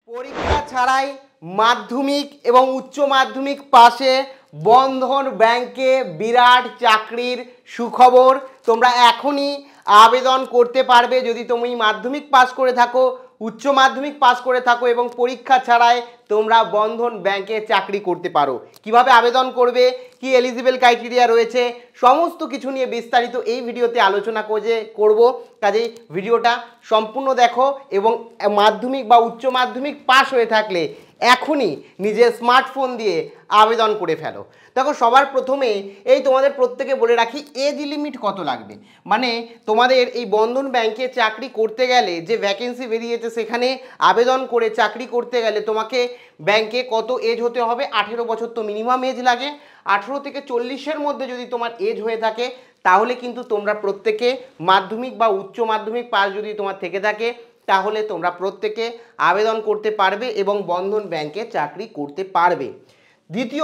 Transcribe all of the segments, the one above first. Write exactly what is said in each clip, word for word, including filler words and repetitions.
পরীক্ষা ছাড়াই মাধ্যমিক এবং উচ্চ মাধ্যমিক পাশে বন্ধন ব্যাংকে বিরাট চাকরির সুখবর। তোমরা এখনই আবেদন করতে পারবে যদি তুমি মাধ্যমিক পাস করে থাকো, উচ্চ মাধ্যমিক পাস করে থাকো এবং পরীক্ষা ছাড়াই তোমরা বন্ধন ব্যাংকে চাকরি করতে পারো। কিভাবে আবেদন করবে, কি এলিজিবল ক্রাইটেরিয়া রয়েছে, সমস্ত কিছু নিয়ে বিস্তারিত এই ভিডিওতে আলোচনা করে করব। কাজেই ভিডিওটা সম্পূর্ণ দেখো এবং মাধ্যমিক বা উচ্চ মাধ্যমিক পাস হয়ে থাকলে এখনই নিজের স্মার্টফোন দিয়ে আবেদন করে ফেলো। দেখো, সবার প্রথমে এই তোমাদের প্রত্যেকে বলে রাখি এজ লিমিট কত লাগবে। মানে তোমাদের এই বন্ধন ব্যাংকে চাকরি করতে গেলে যে ভ্যাকেন্সি বেরিয়েছে সেখানে আবেদন করে চাকরি করতে গেলে তোমাকে ব্যাংকে কত এজ হতে হবে, আঠেরো বছর তো মিনিমাম এজ লাগে। আঠেরো থেকে চল্লিশের মধ্যে যদি তোমার এজ হয়ে থাকে তাহলে কিন্তু তোমরা প্রত্যেকে মাধ্যমিক বা উচ্চ মাধ্যমিক পাস যদি তোমার থেকে থাকে তাহলে তোমরা প্রত্যেকে আবেদন করতে পারবে এবং বন্ধন ব্যাংকে চাকরি করতে পারবে। দ্বিতীয়,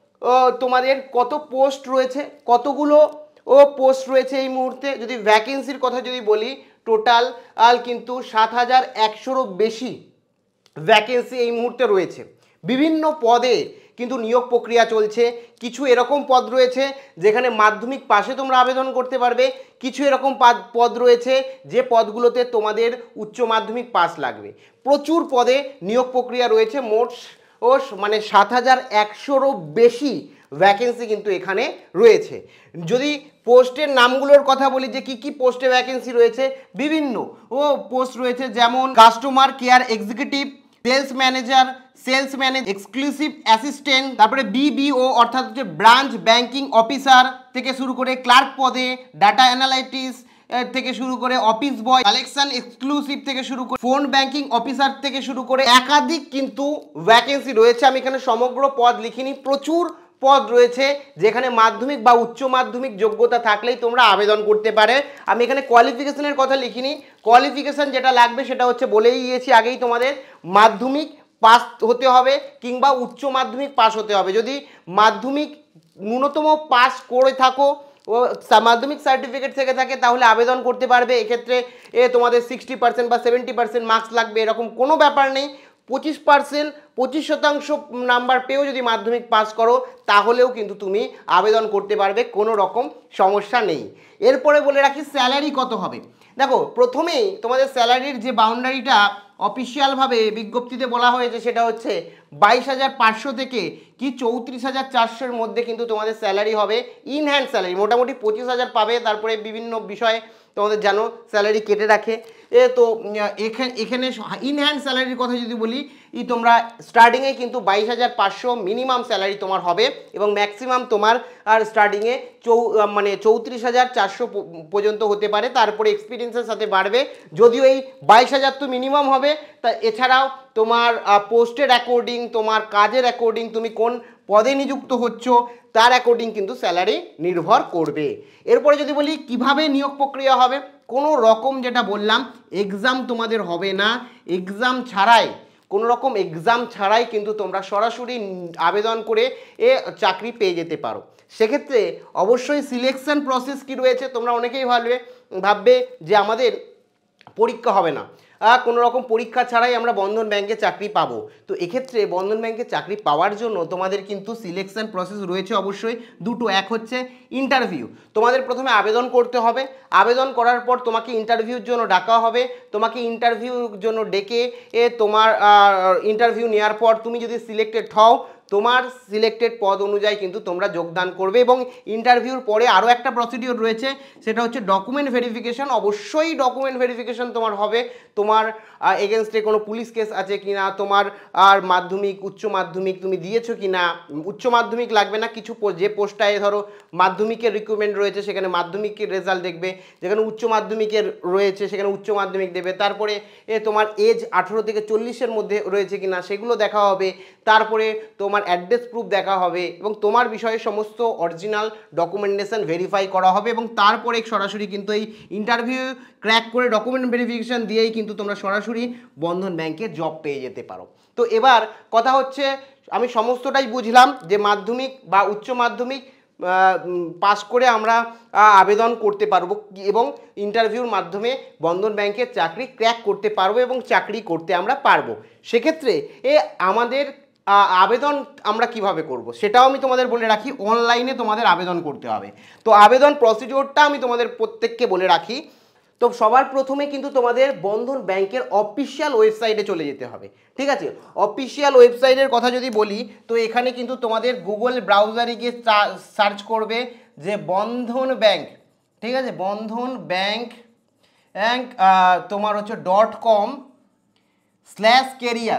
তোমাদের কত পোস্ট রয়েছে, কতগুলো ও পোস্ট রয়েছে এই মুহূর্তে যদি ভ্যাকেন্সির কথা যদি বলি, টোটাল আল কিন্তু সাত হাজার একশোরও বেশি ভ্যাকেন্সি এই মুহূর্তে রয়েছে। বিভিন্ন পদে কিন্তু নিয়োগ প্রক্রিয়া চলছে। কিছু এরকম পদ রয়েছে যেখানে মাধ্যমিক পাশে তোমরা আবেদন করতে পারবে, কিছু এরকম পদ রয়েছে যে পদগুলোতে তোমাদের উচ্চ মাধ্যমিক পাস লাগবে। প্রচুর পদে নিয়োগ প্রক্রিয়া রয়েছে। মোট ও মানে সাত হাজার একশোরও বেশি ভ্যাকেন্সি কিন্তু এখানে রয়েছে। যদি পোস্টের নামগুলোর কথা বলি যে কি কি পোস্টে ভ্যাকেন্সি রয়েছে, বিভিন্ন ও পোস্ট রয়েছে, যেমন customer care executive, sales manager, sales manager, exclusive assistant, তারপরে বিবিও অর্থাৎ হচ্ছে ব্রাঞ্চ ব্যাংকিং অফিসার থেকে শুরু করে ক্লার্ক পদে, ডাটা অ্যানালাইটিক্স থেকে শুরু করে অফিস বয়, কালেকশন এক্সক্লুসিভ থেকে শুরু করে ফোন ব্যাংকিং অফিসার থেকে শুরু করে একাধিক কিন্তু ভ্যাকেন্সি রয়েছে। আমি এখানে সমগ্র পদ লিখিনি, প্রচুর পদ রয়েছে যেখানে মাধ্যমিক বা উচ্চ মাধ্যমিক যোগ্যতা থাকলেই তোমরা আবেদন করতে পারে। আমি এখানে কোয়ালিফিকেশনের কথা লিখিনি। কোয়ালিফিকেশন যেটা লাগবে সেটা হচ্ছে বলেই দিয়েছি আগেই, তোমাদের মাধ্যমিক পাস হতে হবে কিংবা উচ্চ মাধ্যমিক পাস হতে হবে। যদি মাধ্যমিক ন্যূনতম পাস করে থাকো ও মাধ্যমিক সার্টিফিকেট থেকে থাকে তাহলে আবেদন করতে পারবে। এক্ষেত্রে এ তোমাদের সিক্সটি পার্সেন্ট বা সেভেন্টি পার্সেন্ট মার্কস লাগবে এরকম কোনো ব্যাপার নেই। পঁচিশ পার্সেন্ট পঁচিশ শতাংশ নাম্বার পেয়েও যদি মাধ্যমিক পাস করো তাহলেও কিন্তু তুমি আবেদন করতে পারবে, কোনো রকম সমস্যা নেই। এরপরে বলে রাখি স্যালারি কত হবে। দেখো, প্রথমেই তোমাদের স্যালারির যে বাউন্ডারিটা অফিসিয়ালভাবে বিজ্ঞপ্তিতে বলা হয়েছে সেটা হচ্ছে বাইশ হাজার পাঁচশো থেকে কি চৌত্রিশ হাজার চারশোর মধ্যে কিন্তু তোমাদের স্যালারি হবে। ইন হ্যান্ড স্যালারি মোটামুটি পঁচিশ হাজার পাবে। তারপরে বিভিন্ন বিষয়ে তোমাদের জানো স্যালারি কেটে রাখে। এ তো এখানে এখানে ইন হ্যান্ড স্যালারির কথা যদি বলি, ই তোমরা স্টার্টিংয়ে কিন্তু বাইশ হাজার পাঁচশো মিনিমাম স্যালারি তোমার হবে এবং ম্যাক্সিমাম তোমার আর স্টার্টিংয়ে চৌ মানে চৌত্রিশ হাজার চারশো পর্যন্ত হতে পারে। তারপরে এক্সপিরিয়েন্সের সাথে বাড়বে। যদিও এই বাইশ হাজার তো মিনিমাম হবে, তা এছাড়াও তোমার পোস্টের অ্যাকর্ডিং, তোমার কাজের অ্যাকর্ডিং, তুমি কোন পদে নিযুক্ত হচ্ছ তার অ্যাকর্ডিং কিন্তু স্যালারি নির্ভর করবে। এরপরে যদি বলি কিভাবে নিয়োগ প্রক্রিয়া হবে, কোনো রকম যেটা বললাম এক্সাম তোমাদের হবে না। এক্সাম ছাড়াই, কোনো রকম এক্সাম ছাড়াই কিন্তু তোমরা সরাসরি আবেদন করে এ চাকরি পেয়ে যেতে পারো। সেক্ষেত্রে অবশ্যই সিলেকশন প্রসেস কি রয়েছে, তোমরা অনেকেই ভাববে ভাববে যে আমাদের পরীক্ষা হবে না, কোনো রকম পরীক্ষা ছাড়াই আমরা বন্ধন ব্যাংকে চাকরি পাবো। তো এক্ষেত্রে বন্ধন ব্যাংকে চাকরি পাওয়ার জন্য তোমাদের কিন্তু সিলেকশন প্রসেস রয়েছে অবশ্যই দুটো। এক হচ্ছে ইন্টারভিউ, তোমাদের প্রথমে আবেদন করতে হবে। আবেদন করার পর তোমাকে ইন্টারভিউর জন্য ডাকা হবে। তোমাকে ইন্টারভিউর জন্য ডেকে এ তোমার ইন্টারভিউ নেওয়ার পর তুমি যদি সিলেক্টেড হও তোমার সিলেক্টেড পদ অনুযায়ী কিন্তু তোমরা যোগদান করবে। এবং ইন্টারভিউর পরে আরও একটা প্রসিডিওর রয়েছে, সেটা হচ্ছে ডকুমেন্ট ভেরিফিকেশন। অবশ্যই ডকুমেন্ট ভেরিফিকেশন তোমার হবে, তোমার এগেনস্টে কোনো পুলিশ কেস আছে কি না, তোমার আর মাধ্যমিক উচ্চ মাধ্যমিক তুমি দিয়েছো কি না। উচ্চ মাধ্যমিক লাগবে না, কিছু যে পোস্টটায় ধরো মাধ্যমিকের রিক্রুটমেন্ট রয়েছে সেখানে মাধ্যমিকের রেজাল্ট দেখবে, যেখানে উচ্চ মাধ্যমিকের রয়েছে সেখানে উচ্চ মাধ্যমিক দেবে। তারপরে এ তোমার এজ আঠেরো থেকে চল্লিশের মধ্যে রয়েছে কি না সেগুলো দেখা হবে। তারপরে তোমার অ্যাড্রেস প্রুফ দেখা হবে এবং তোমার বিষয়ে সমস্ত অরিজিনাল ডকুমেন্টেশন ভেরিফাই করা হবে এবং তারপরে সরাসরি কিন্তু এই ইন্টারভিউ ক্র্যাক করে ডকুমেন্ট ভেরিফিকেশন দিয়েই কিন্তু তোমরা সরাসরি বন্ধন ব্যাংকে জব পেয়ে যেতে পারো। তো এবার কথা হচ্ছে, আমি সমস্তটাই বুঝলাম যে মাধ্যমিক বা উচ্চ মাধ্যমিক পাস করে আমরা আবেদন করতে পারবো এবং ইন্টারভিউর মাধ্যমে বন্ধন ব্যাংকের চাকরি ক্র্যাক করতে পারবো এবং চাকরি করতে আমরা পারবো। সেক্ষেত্রে এ আমাদের আবেদন আমরা কিভাবে করব সেটাও আমি তোমাদের বলে রাখি। অনলাইনে তোমাদের আবেদন করতে হবে। তো আবেদন প্রসিডিওরটা আমি তোমাদের প্রত্যেককে বলে রাখি। তো সবার প্রথমে কিন্তু তোমাদের বন্ধন ব্যাংকের অফিসিয়াল ওয়েবসাইটে চলে যেতে হবে, ঠিক আছে। অফিসিয়াল ওয়েবসাইটের কথা যদি বলি তো এখানে কিন্তু তোমাদের গুগল ব্রাউজারে গিয়ে সার্চ করবে যে বন্ধন ব্যাংক, ঠিক আছে, বন্ধন ব্যাংক ব্যাংক তোমার হচ্ছে dot com slash career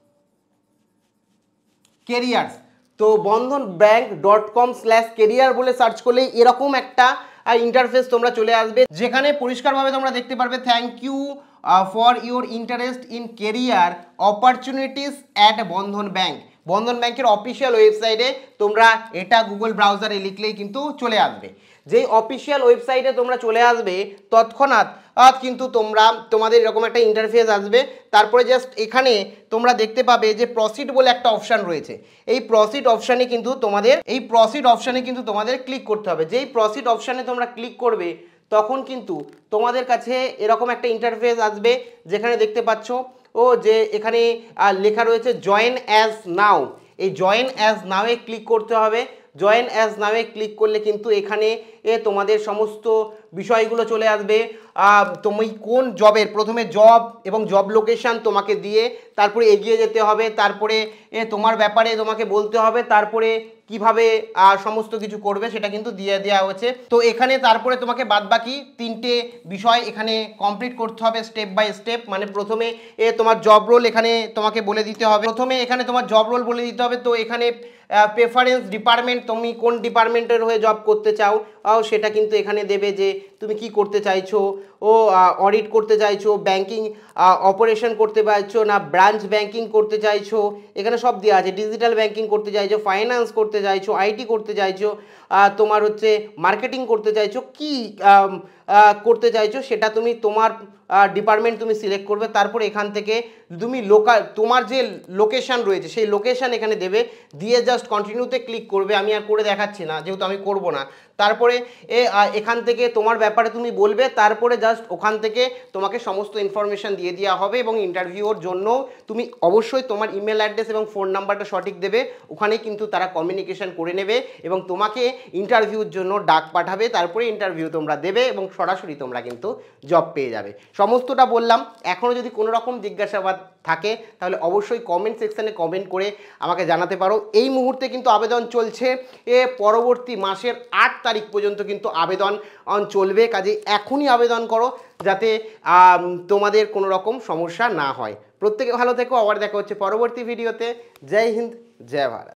careers তো Bandhan bank dot com slash career বলে সার্চ করলে এরকম একটা ইন্টারফেস তোমরা চলে আসবে, যেখানে পরিষ্কারভাবে তোমরা দেখতে পারবে thank you for your interest in career opportunities at Bandhan bank. Bandhan ব্যাংকের অফিসিয়াল ওয়েবসাইটে তোমরা এটা গুগল ব্রাউজারে লিখলেই কিন্তু চলে আসবে। যেই অফিসিয়াল ওয়েবসাইটে তোমরা চলে আসবে তৎক্ষণাৎ কিন্তু তোমরা তোমাদের এরকম একটা ইন্টারফেস আসবে। তারপরে জাস্ট এখানে তোমরা দেখতে পাবে যে প্রসিড বলে একটা অপশান রয়েছে। এই প্রসিড অপশানে কিন্তু তোমাদের এই প্রসিড অপশানে কিন্তু তোমাদের ক্লিক করতে হবে। যেই প্রসিড অপশানে তোমরা ক্লিক করবে তখন কিন্তু তোমাদের কাছে এরকম একটা ইন্টারফেস আসবে, যেখানে দেখতে পাচ্ছ ও যে এখানে লেখা রয়েছে জয়েন অ্যাজ নাও। এই জয়েন অ্যাজ নাওয়ে ক্লিক করতে হবে। জয়েন অ্যাজ নাওয়ে ক্লিক করলে কিন্তু এখানে এ তোমাদের সমস্ত বিষয়গুলো চলে আসবে। তুমি কোন জবের প্রথমে জব এবং জব লোকেশান তোমাকে দিয়ে তারপরে এগিয়ে যেতে হবে, তারপরে এ তোমার ব্যাপারে তোমাকে বলতে হবে, তারপরে কিভাবে সমস্ত কিছু করবে সেটা কিন্তু দিয়ে দেওয়া হয়েছে। তো এখানে তারপরে তোমাকে বাদবাকি তিনটে বিষয় এখানে কমপ্লিট করতে হবে স্টেপ বাই স্টেপ। মানে প্রথমে এ তোমার জব রোল এখানে তোমাকে বলে দিতে হবে, প্রথমে এখানে তোমার জব রোল বলে দিতে হবে। তো এখানে প্রেফারেন্স ডিপার্টমেন্ট, তুমি কোন ডিপার্টমেন্টের হয়ে জব করতে চাও সেটা কিন্তু এখানে দেবে, যে তুমি কি করতে চাইছো, ও অডিট করতে চাইছো, ব্যাংকিং অপারেশন করতে চাইছো না ব্রাঞ্চ ব্যাংকিং করতে চাইছো, এখানে সব দেওয়া আছে। ডিজিটাল ব্যাংকিং করতে চাইছো, ফাইন্যান্স করতে চাইছো, আইটি করতে চাইছো, তোমার হচ্ছে মার্কেটিং করতে চাইছো, কি করতে চাইছো সেটা তুমি তোমার ডিপার্টমেন্ট তুমি সিলেক্ট করবে। তারপর এখান থেকে তুমি লোকাল তোমার যে লোকেশান রয়েছে সেই লোকেশান এখানে দেবে, দিয়ে জাস্ট কন্টিনিউতে ক্লিক করবে। আমি আর করে দেখাচ্ছি না যেহেতু আমি করব না। তারপরে এ এখান থেকে তোমার ব্যাপারে তুমি বলবে, তারপরে জাস্ট ওখান থেকে তোমাকে সমস্ত ইনফরমেশান দিয়ে দেওয়া হবে এবং ইন্টারভিউর জন্য তুমি অবশ্যই তোমার ইমেল অ্যাড্রেস এবং ফোন নাম্বারটা সঠিক দেবে। ওখানে কিন্তু তারা কমিউনিকেশান করে নেবে এবং তোমাকে ইন্টারভিউর জন্য ডাক পাঠাবে। তারপরে ইন্টারভিউ তোমরা দেবে এবং সরাসরি তোমরা কিন্তু জব পেয়ে যাবে। সমস্তটা বললাম। এখনও যদি কোনো রকম জিজ্ঞাসাবাদ থাকে তাহলে অবশ্যই কমেন্ট সেকশানে কমেন্ট করে আমাকে জানাতে পারো। এই মুহূর্তে কিন্তু আবেদন চলছে, এ পরবর্তী মাসের আট তারিখ পর্যন্ত কিন্তু আবেদন চলবে। কাজে এখনই আবেদন করো যাতে তোমাদের কোনো রকম সমস্যা না হয়। প্রত্যেকে ভালো থেকো। আবার দেখা হচ্ছে পরবর্তী ভিডিওতে। জয় হিন্দ, জয় ভারত।